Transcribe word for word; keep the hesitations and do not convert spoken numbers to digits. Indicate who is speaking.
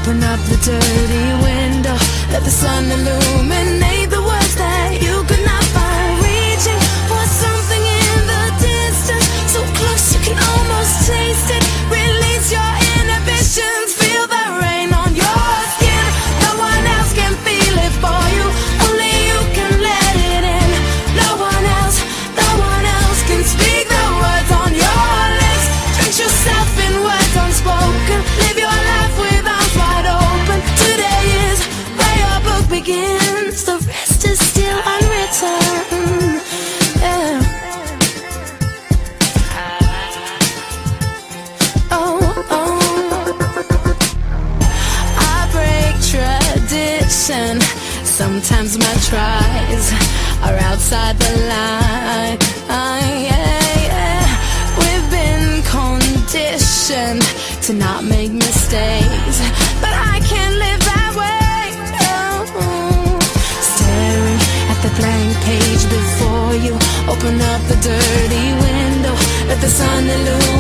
Speaker 1: Open up the dirty window, let the sun illuminate the words that you could not find. Reaching for something in the distance, so close you can almost taste it. Release your inhibitions, feel the rain on your skin. No one else can feel it for you, only you can let it in. No one else, no one else can speak the words on your lips. Drench yourself in words unspoken, live your life with arms wide open. Today is where your book begins, the rest is still unwritten. Yeah. Oh, oh. I break tradition, sometimes my tries are outside the line. Uh, yeah, yeah. We've been conditioned to not make mistakes, but I can't live that way. Oh. Staring at the blank page before you, open up the dirty window, let the sun illuminate